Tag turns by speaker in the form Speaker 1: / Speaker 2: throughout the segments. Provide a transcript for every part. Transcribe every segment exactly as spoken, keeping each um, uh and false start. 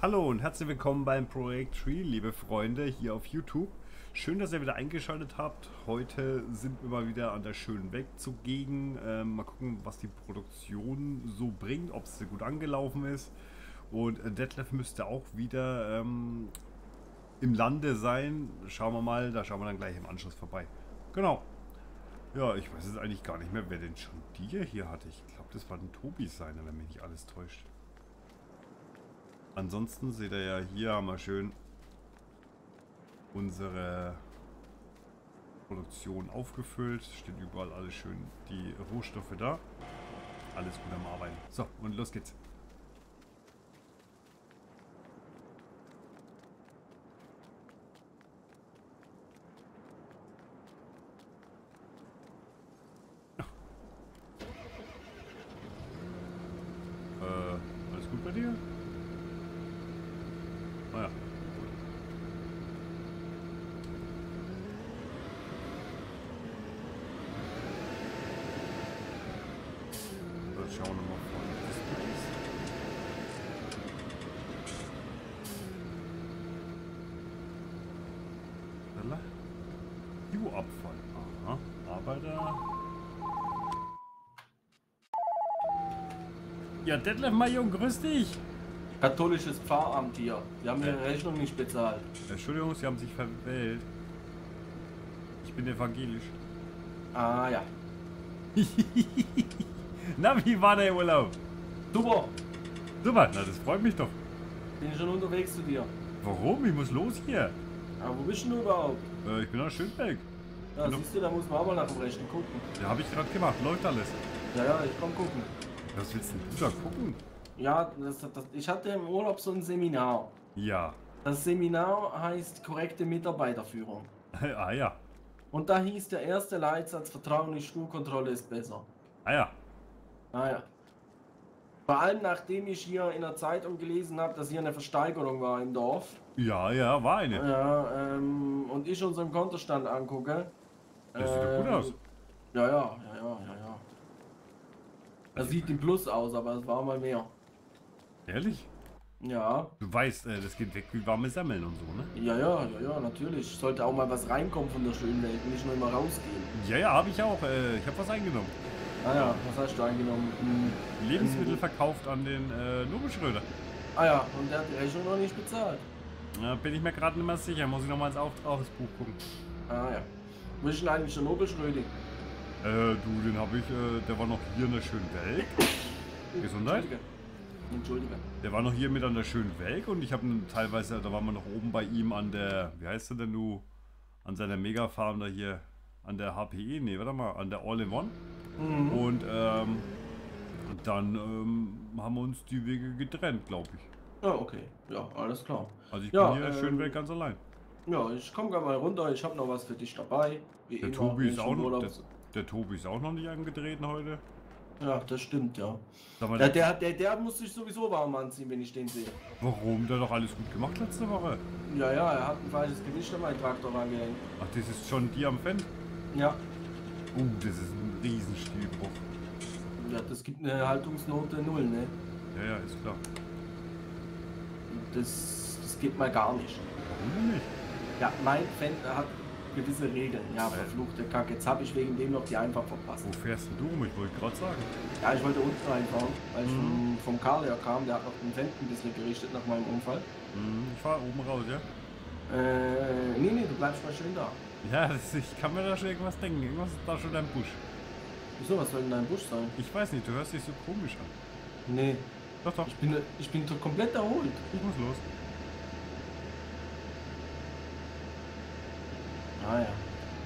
Speaker 1: Hallo und herzlich willkommen beim Projekt Tree, liebe Freunde, hier auf YouTube. Schön, dass ihr wieder eingeschaltet habt. Heute sind wir mal wieder an der schönen Welt zugegen. Ähm, mal gucken, was die Produktion so bringt, ob es gut angelaufen ist. Und äh, Detlef müsste auch wieder ähm, im Lande sein. Schauen wir mal, da schauen wir dann gleich im Anschluss vorbei. Genau. Ja, ich weiß jetzt eigentlich gar nicht mehr, wer denn schon die hier hatte. Ich glaube, das war ein Tobi seiner, wenn mich nicht alles täuscht. Ansonsten seht ihr ja, hier haben wir schön unsere Produktion aufgefüllt. Steht überall alles schön die Rohstoffe da. Alles gut am Arbeiten. So, und los geht's. Äh, alles gut bei dir? Naja. Jetzt schauen wir mal vorne. Was ist. Bio-Abfall. Aha. Arbeiter. Ja, Detlef, mein Junge, grüß dich.
Speaker 2: Katholisches Pfarramt hier. Sie haben ihre Rechnung nicht bezahlt.
Speaker 1: Entschuldigung, Sie haben sich verwählt. Ich bin evangelisch.
Speaker 2: Ah ja.
Speaker 1: Na, wie war der Urlaub?
Speaker 2: Super.
Speaker 1: Super, na das freut mich doch.
Speaker 2: Bin schon unterwegs zu dir.
Speaker 1: Warum? Ich muss los hier.
Speaker 2: Aber wo bist denn du überhaupt?
Speaker 1: Äh, ich bin aus Schönberg.
Speaker 2: Ja,
Speaker 1: Genau.
Speaker 2: siehst du, da muss man auch mal nach dem Rechten gucken.
Speaker 1: Ja, habe ich gerade gemacht. Läuft alles.
Speaker 2: Ja, ja, ich komm gucken.
Speaker 1: Was willst denn du da gucken?
Speaker 2: Ja, das, das, ich hatte im Urlaub so ein Seminar.
Speaker 1: Ja.
Speaker 2: Das Seminar heißt korrekte Mitarbeiterführung.
Speaker 1: Ah ja.
Speaker 2: Und da hieß der erste Leitsatz, Vertrauen in Stuhlkontrolle ist besser.
Speaker 1: Ah ja.
Speaker 2: Ah ja. Vor allem nachdem ich hier in der Zeitung gelesen habe, dass hier eine Versteigerung war im Dorf.
Speaker 1: Ja, ja, war eine.
Speaker 2: Ja, ähm, und ich unseren Kontostand angucke.
Speaker 1: Das sieht doch gut
Speaker 2: ähm,
Speaker 1: aus.
Speaker 2: Ja, ja, ja, ja, ja, ja. Das sieht im Plus aus, aber es war mal mehr.
Speaker 1: Ehrlich?
Speaker 2: Ja,
Speaker 1: Du weißt, äh, das geht weg wie warme Semmeln und so, ne?
Speaker 2: ja, ja, ja, ja, natürlich. Sollte auch mal was reinkommen von der schönen Welt, nicht nur immer rausgehen.
Speaker 1: Ja, ja, habe ich auch. Äh, ich habe was eingenommen.
Speaker 2: Ah ja, was hast du eingenommen? Hm.
Speaker 1: Lebensmittel verkauft an den äh, Nobelschröder.
Speaker 2: Ah ja, und der hat die Rechnung noch nicht bezahlt.
Speaker 1: Ja, bin ich mir gerade nicht mehr sicher. Muss ich nochmal ins Auftragsbuch gucken.
Speaker 2: Ah ja. Wo ist denn eigentlich der Nobelschröding?
Speaker 1: Äh, du, den habe ich, äh, der war noch hier in der schönen Welt. Gesundheit.
Speaker 2: Entschuldige. Entschuldige.
Speaker 1: Der war noch hier mit an der schönen Welt und ich habe teilweise, da waren wir noch oben bei ihm an der, wie heißt der denn du? An seiner Mega-Farm da hier, an der H P E, nee, warte mal, an der All-in-One.
Speaker 2: Mhm.
Speaker 1: Und, ähm, und dann ähm, haben wir uns die Wege getrennt, glaube ich.
Speaker 2: Ja, okay. Ja, alles klar.
Speaker 1: Also ich
Speaker 2: Ja,
Speaker 1: bin hier in der schönen
Speaker 2: ähm,
Speaker 1: Welt ganz allein.
Speaker 2: Ja, ich komme gerade mal runter. Ich habe noch was für dich dabei. Wie
Speaker 1: Der
Speaker 2: immer,
Speaker 1: Tobi
Speaker 2: wenn
Speaker 1: ist
Speaker 2: ich
Speaker 1: auch
Speaker 2: im
Speaker 1: noch,
Speaker 2: Urlaub-
Speaker 1: der, der Tobi ist auch noch nicht angetreten heute.
Speaker 2: Ja, das stimmt, ja.
Speaker 1: Sag mal,
Speaker 2: Der,
Speaker 1: der,
Speaker 2: der, der, der muss sich sowieso warm anziehen, wenn ich den sehe.
Speaker 1: warum? Der hat doch alles gut gemacht letzte Woche.
Speaker 2: Ja, ja, er hat ein falsches Gewicht an meinen Traktor rangehängt.
Speaker 1: Ach, das ist schon die am Fendt?
Speaker 2: Ja,
Speaker 1: Uh, das ist ein Riesenstilbruch.
Speaker 2: ja, das gibt eine Haltungsnote null, ne?
Speaker 1: Ja, ja, ist klar.
Speaker 2: Das, das geht mal gar nicht.
Speaker 1: Warum denn nicht?
Speaker 2: Ja, mein Fan hat gewisse Regeln. Ja, verfluchte Kacke. Jetzt habe ich wegen dem noch die einfach verpasst.
Speaker 1: Wo fährst denn du rum? Ich wollte gerade sagen.
Speaker 2: Ja, ich wollte unten reinfahren, weil ich
Speaker 1: Mhm.
Speaker 2: vom, vom Karl her kam. Der hat noch den Fan ein bisschen gerichtet nach meinem Unfall.
Speaker 1: Hm, ich fahr oben raus, ja?
Speaker 2: Äh, nee, nee, du bleibst mal schön da.
Speaker 1: Ja, das, ich kann mir da schon irgendwas denken. Irgendwas ist da schon dein Busch.
Speaker 2: Wieso, was soll denn dein Busch sein?
Speaker 1: Ich weiß nicht, du hörst dich so komisch an.
Speaker 2: Nee,
Speaker 1: Doch, doch,
Speaker 2: ich bin, ich bin to- komplett erholt.
Speaker 1: ich muss los.
Speaker 2: Ah ja.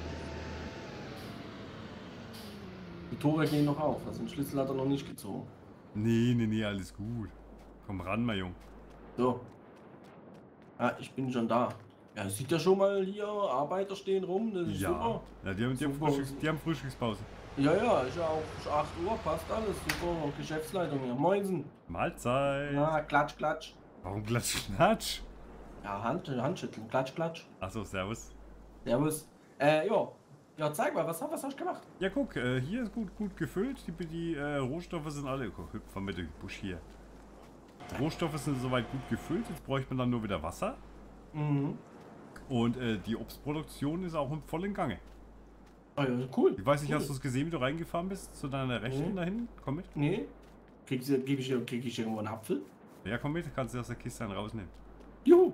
Speaker 2: Die Tore gehen noch auf, also den Schlüssel hat er noch nicht gezogen.
Speaker 1: Nee, nee, nee, alles gut. Komm ran, mein Junge.
Speaker 2: So. Ah, ich bin schon da. Ja, sieht ja schon mal hier, Arbeiter stehen rum, das ist
Speaker 1: Ja.
Speaker 2: super.
Speaker 1: Ja, die haben, die, haben
Speaker 2: Super.
Speaker 1: Frühstücks, die haben Frühstückspause.
Speaker 2: Ja, ja, ist ja auch ist acht Uhr, passt alles, super, Geschäftsleitung hier. Moinsen.
Speaker 1: Mahlzeit.
Speaker 2: Ja, klatsch, klatsch.
Speaker 1: Warum klatsch, klatsch?
Speaker 2: Ja, Hand, Handschütteln, klatsch, klatsch.
Speaker 1: Achso, servus.
Speaker 2: Servus. Äh, ja. Ja, zeig mal, was, was hast du gemacht?
Speaker 1: Ja, guck, äh, hier ist gut, gut gefüllt. Die, die äh, Rohstoffe sind alle. Guck, hüpf mal mit dem Busch hier. Rohstoffe sind soweit gut gefüllt, jetzt bräuchte man dann nur wieder Wasser.
Speaker 2: Mhm.
Speaker 1: Und äh, die Obstproduktion ist auch im vollen Gange.
Speaker 2: Ah ja, cool.
Speaker 1: Ich weiß nicht,
Speaker 2: cool.
Speaker 1: hast du es gesehen, wie du reingefahren bist? Zu deiner Rechten
Speaker 2: Mhm.
Speaker 1: dahin? Komm mit.
Speaker 2: Nee. Kriegst du, gebe ich, dir- krieg ich irgendwo einen Apfel?
Speaker 1: Ja, komm mit, kannst du aus der Kiste einen rausnehmen.
Speaker 2: Juhu.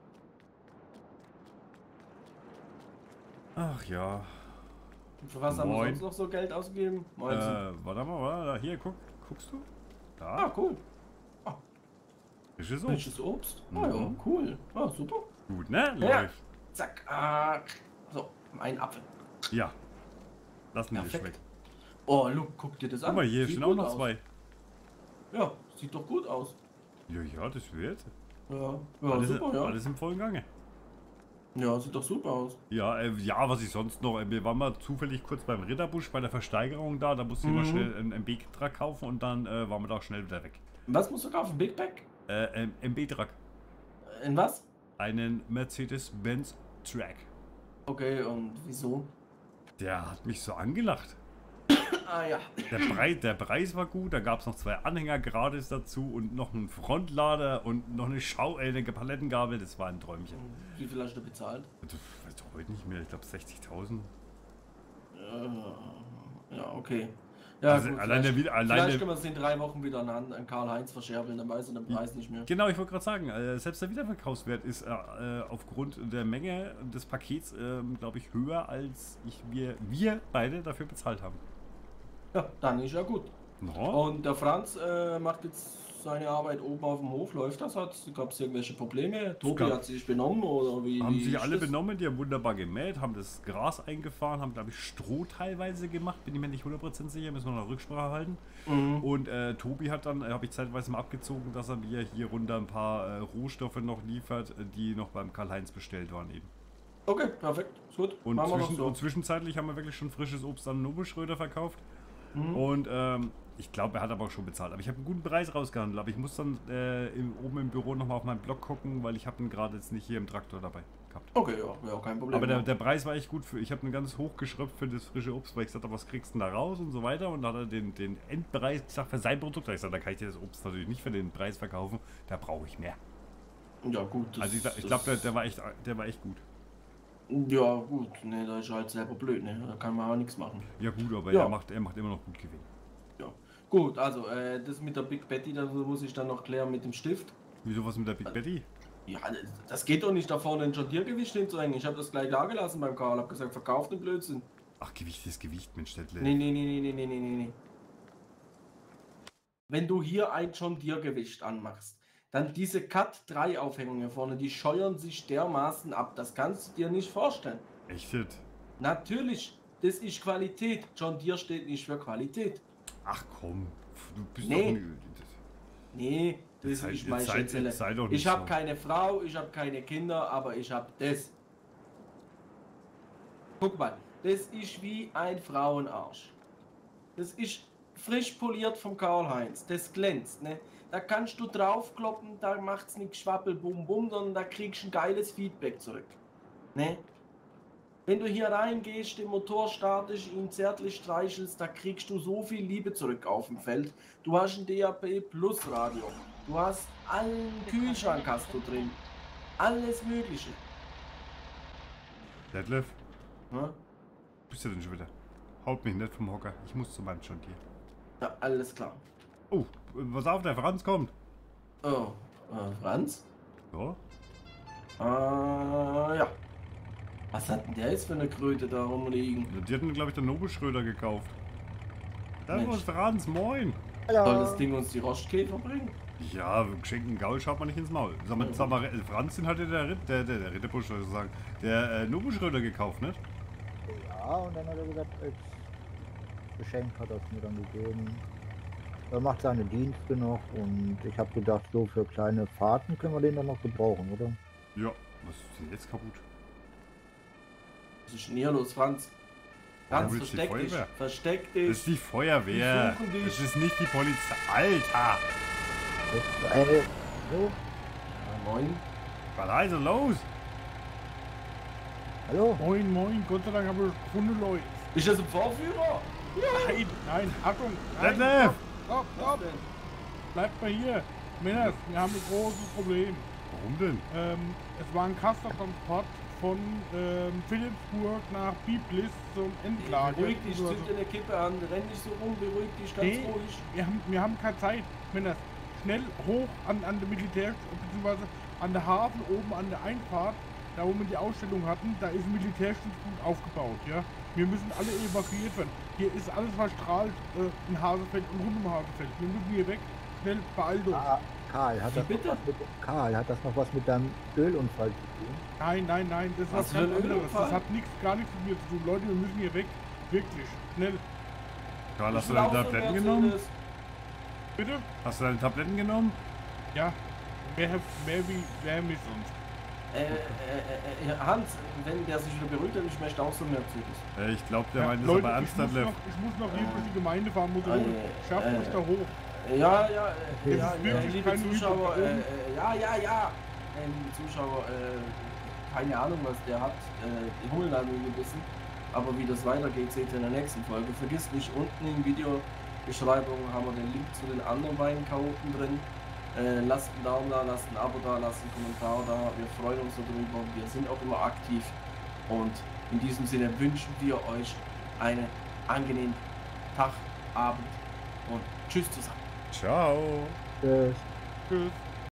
Speaker 1: Ach ja.
Speaker 2: Und für was haben wir
Speaker 1: Moin.
Speaker 2: sonst noch so Geld ausgegeben?
Speaker 1: Äh,
Speaker 2: Meinst du?
Speaker 1: warte mal, warte, hier, guck, guckst du? Da,
Speaker 2: Ah, cool.
Speaker 1: frisches Obst.
Speaker 2: Frisches Obst? Ah ja,
Speaker 1: Mhm.
Speaker 2: cool. Ah, super.
Speaker 1: Gut, ne?
Speaker 2: Ja.
Speaker 1: Läuft.
Speaker 2: Zack. Ah. So, ein Apfel.
Speaker 1: Ja. Lass mir das
Speaker 2: Perfekt.
Speaker 1: schmecken.
Speaker 2: Oh, look, guck dir das an.
Speaker 1: Guck mal, hier
Speaker 2: Sieht
Speaker 1: stehen auch
Speaker 2: gut
Speaker 1: noch
Speaker 2: aus.
Speaker 1: zwei.
Speaker 2: Ja, sieht doch gut aus.
Speaker 1: Ja, ja, das wird.
Speaker 2: Ja, ja
Speaker 1: alles,
Speaker 2: super, ja.
Speaker 1: alles im vollen Gange.
Speaker 2: Ja, sieht doch super aus.
Speaker 1: Ja, äh, ja, was ich sonst noch, äh, wir waren mal zufällig kurz beim Ritterbusch bei der Versteigerung da, da musste ich mal
Speaker 2: Mhm.
Speaker 1: schnell einen M B-Truck kaufen und dann äh, waren wir da auch schnell wieder weg.
Speaker 2: Was musst du kaufen? Big Pack?
Speaker 1: Äh, ähm, M B-Truck.
Speaker 2: In was?
Speaker 1: Einen Mercedes-Benz Track.
Speaker 2: Okay, und wieso?
Speaker 1: Der hat mich so angelacht.
Speaker 2: Ah ja.
Speaker 1: Der Preis, der Preis war gut, da gab es noch zwei Anhänger gratis dazu und noch einen Frontlader und noch eine Schau, äh, eine Palettengabel, das war ein Träumchen.
Speaker 2: Wie viel hast du bezahlt?
Speaker 1: Das weiß ich heute nicht mehr, ich glaube sechzigtausend.
Speaker 2: Äh, ja, okay. Ja,
Speaker 1: Also
Speaker 2: gut,
Speaker 1: allein der
Speaker 2: vielleicht,
Speaker 1: wieder- allein
Speaker 2: vielleicht
Speaker 1: der-
Speaker 2: können wir es in drei Wochen wieder an, an Karl-Heinz verscherbeln, dann weiß er den Preis nicht mehr.
Speaker 1: Genau, ich wollte gerade sagen, äh, selbst der Wiederverkaufswert ist äh, äh, aufgrund der Menge des Pakets, ähm, glaube ich, höher, als ich, wir, wir beide dafür bezahlt haben.
Speaker 2: Ja, dann ist ja gut.
Speaker 1: No?
Speaker 2: Und der Franz äh, macht jetzt seine Arbeit oben auf dem Hof. Läuft das? Gab es irgendwelche Probleme? Tobi
Speaker 1: gab-
Speaker 2: hat sich benommen oder wie?
Speaker 1: Haben
Speaker 2: wie
Speaker 1: sich
Speaker 2: ist
Speaker 1: alle
Speaker 2: das?
Speaker 1: benommen, die haben wunderbar gemäht, haben das Gras eingefahren, haben, glaube ich, Stroh teilweise gemacht, bin ich mir nicht hundert Prozent sicher, müssen wir noch Rücksprache halten.
Speaker 2: Mhm.
Speaker 1: Und äh, Tobi hat dann, äh, habe ich zeitweise mal abgezogen, dass er mir hier runter ein paar äh, Rohstoffe noch liefert, äh, die noch beim Karl-Heinz bestellt waren eben.
Speaker 2: Okay, perfekt. Ist gut.
Speaker 1: Und,
Speaker 2: Machen wir
Speaker 1: zwischen,
Speaker 2: noch so.
Speaker 1: und zwischenzeitlich haben wir wirklich schon frisches Obst an Nobelschröder verkauft.
Speaker 2: Mhm.
Speaker 1: Und ähm, ich glaube, er hat aber auch schon bezahlt. Aber ich habe einen guten Preis rausgehandelt. Aber ich muss dann äh, im, oben im Büro nochmal auf meinen Blog gucken, weil ich habe ihn gerade jetzt nicht hier im Traktor dabei gehabt.
Speaker 2: Okay, ja, ja, kein Problem.
Speaker 1: Aber der, der Preis war echt gut. Für, ich habe ihn ganz hoch geschröpft für das frische Obst, weil ich gesagt habe, was kriegst du denn da raus und so weiter. Und dann hat er den, den Endpreis gesagt für sein Produkt. Da hab ich gesagt, da kann ich dir das Obst natürlich nicht für den Preis verkaufen. Da brauche ich mehr.
Speaker 2: ja, gut. Das,
Speaker 1: Also ich, ich
Speaker 2: das-
Speaker 1: glaube, der, der, war echt, der war echt gut.
Speaker 2: Ja, gut. Ne, da ist er halt selber blöd, ne? Da kann man auch nichts machen.
Speaker 1: Ja gut, aber
Speaker 2: Ja.
Speaker 1: er, macht, er macht immer noch gut Gewinn.
Speaker 2: Ja. Gut, also, äh, das mit der Big Betty, das muss ich dann noch klären mit dem Stift.
Speaker 1: Wieso was mit der Big Betty?
Speaker 2: Ja, das- das geht doch nicht, da vorne ein John Deere Gewicht hinzuhängen. Ich habe das gleich da gelassen beim Karl. Hab gesagt, verkauft den Blödsinn.
Speaker 1: Ach, Gewicht ist Gewicht, Mensch, Städtle.
Speaker 2: Nee, nee, nee, nee, nee, nee, nee, nee, nee. Wenn du hier ein John Deere Gewicht anmachst, dann diese Cut drei Aufhängungen hier vorne, die scheuern sich dermaßen ab. Das kannst du dir nicht vorstellen.
Speaker 1: Echt jetzt?
Speaker 2: Natürlich, das ist Qualität. John Deere steht nicht für Qualität.
Speaker 1: Ach komm, du bist
Speaker 2: Nee.
Speaker 1: doch ein...
Speaker 2: Nee, das
Speaker 1: Jetzt sei-
Speaker 2: ist
Speaker 1: jetzt
Speaker 2: meine
Speaker 1: sei-
Speaker 2: Schätzele.
Speaker 1: jetzt sei doch nicht
Speaker 2: Ich habe
Speaker 1: so.
Speaker 2: keine Frau, ich habe keine Kinder, aber ich habe das. Guck mal, das ist wie ein Frauenarsch. Das ist frisch poliert vom Karl-Heinz. Das glänzt, ne? Da kannst du draufkloppen, da macht's nicht schwappel bum bum, sondern da kriegst du ein geiles Feedback zurück. Ne? Wenn du hier reingehst, den Motor startest, ihn zärtlich streichelst, da kriegst du so viel Liebe zurück auf dem Feld. Du hast ein D A B Plus Radio. Du hast allen Kühlschrank hast du drin. Alles Mögliche.
Speaker 1: Detlef,
Speaker 2: Ne?
Speaker 1: bist du denn schon wieder? Haut mich nicht vom Hocker, ich muss zu meinem John Deere.
Speaker 2: Ja, alles klar.
Speaker 1: Oh, pass auf, der Franz kommt.
Speaker 2: Oh, äh, Franz?
Speaker 1: Ja?
Speaker 2: Ah, ja. Was hat denn der jetzt für eine Kröte da rumliegen?
Speaker 1: Die hatten, glaube ich, den Nobelschröder gekauft. Servus,
Speaker 2: Mensch.
Speaker 1: Franz, moin.
Speaker 2: Soll
Speaker 3: Hallo.
Speaker 2: das Ding uns die Rostkäfer bringen?
Speaker 1: Ja, geschenkten Gaul schaut man nicht ins Maul. Sag mal, sag mal, Franz, den hatte der, Ritt, der, der, der Ritterbusch sozusagen, der äh, Nobelschröder gekauft, nicht?
Speaker 3: Ja, und dann hat er gesagt, als Geschenk hat er es mir dann gegeben. Er macht seine Dienste noch und ich habe gedacht, so für kleine Fahrten können wir den dann noch gebrauchen, oder?
Speaker 1: Ja. Was ist denn jetzt kaputt?
Speaker 2: Was ist denn hier los, Franz? Franz,
Speaker 1: willst du die
Speaker 2: versteck dich.
Speaker 1: Feuerwehr?
Speaker 2: Versteck
Speaker 1: Das
Speaker 2: dich.
Speaker 1: ist die Feuerwehr.
Speaker 2: Die suchen dich.
Speaker 1: Das ist nicht die Polizei. Alter!
Speaker 3: Das ist eine, so,
Speaker 2: Moin.
Speaker 1: Was heißt denn los?
Speaker 3: hallo?
Speaker 4: Moin, moin, Gott sei Dank haben wir gefunden, Leute.
Speaker 2: Ist das ein Vorführer?
Speaker 4: Nein, nein, Achtung, nein,
Speaker 1: Detlef!
Speaker 4: stopp,
Speaker 2: Was
Speaker 4: stopp,
Speaker 2: denn?
Speaker 4: bleibt mal hier. Männers, wir haben ein großes Problem.
Speaker 1: Warum denn?
Speaker 4: Ähm, es war ein Kastertransport von ähm, Philipsburg nach Biblis zum Endlager.
Speaker 2: Beruhig dich,
Speaker 4: Also,
Speaker 2: zünd dir eine Kippe an, renn nicht so rum, beruhig dich ganz
Speaker 4: Nee.
Speaker 2: ruhig.
Speaker 4: wir, haben, wir haben keine Zeit, Männers. Schnell hoch an, an der Militär, beziehungsweise an der Hafen, oben an der Einfahrt, da wo wir die Ausstellung hatten, da ist ein Militärstützpunkt aufgebaut, ja. Wir müssen alle evakuiert werden. Hier ist alles verstrahlt äh, in Hasefeld und rund um Hasefeld. Wir müssen hier weg. Schnell, beeilt uns.
Speaker 3: Ah, Karl, hat
Speaker 2: Wie
Speaker 3: das,
Speaker 2: bitte?
Speaker 3: noch was mit, Karl, hat das noch was mit deinem Ölunfall zu tun?
Speaker 4: Nein, nein, nein, das ist
Speaker 2: Was
Speaker 4: was
Speaker 2: für
Speaker 4: ganz
Speaker 2: ein
Speaker 4: anderes.
Speaker 2: Ölunfall?
Speaker 4: Das hat nichts, gar nichts mit mir zu tun. Leute, wir müssen hier weg. Wirklich. Schnell.
Speaker 1: Karl, hast
Speaker 2: Ich
Speaker 1: du deine
Speaker 2: laufe,
Speaker 1: Tabletten
Speaker 2: Mercedes.
Speaker 1: genommen?
Speaker 4: Bitte?
Speaker 1: Hast du deine Tabletten genommen?
Speaker 4: Ja. Mehr, mehr wie wer mich sonst.
Speaker 2: Äh, äh, äh, Hans, wenn der sich wieder beruhigt hat, ich möchte auch so Mercedes.
Speaker 1: Äh, ich glaube, der
Speaker 4: Ja,
Speaker 1: meint es
Speaker 4: Leute,
Speaker 1: aber
Speaker 4: ich muss,
Speaker 1: ernsthaft.
Speaker 4: noch, ich muss noch hier
Speaker 2: Äh,
Speaker 4: durch die Gemeinde fahren, muss
Speaker 2: äh,
Speaker 4: hoch. Schafft
Speaker 2: äh,
Speaker 4: euch da hoch.
Speaker 2: Ja, ja, äh,
Speaker 3: Okay.
Speaker 2: ja,
Speaker 4: Das ist
Speaker 2: ja,
Speaker 4: wirklich
Speaker 2: liebe
Speaker 4: keine
Speaker 2: Zuschauer,
Speaker 4: Übung.
Speaker 2: äh, äh, ja, ja, ja, äh, liebe Zuschauer, äh, keine Ahnung, was der hat, äh, die Hummeln haben ihn gebissen, aber wie das weitergeht, seht ihr in der nächsten Folge. Vergisst nicht, unten in Videobeschreibung haben wir den Link zu den anderen beiden Chaoten drin. Äh, lasst einen Daumen da, lasst ein Abo da, lasst einen Kommentar da, wir freuen uns darüber, wir sind auch immer aktiv und in diesem Sinne wünschen wir euch einen angenehmen Tag, Abend und tschüss zusammen.
Speaker 1: Ciao.
Speaker 3: Tschüss.
Speaker 4: Tschüss.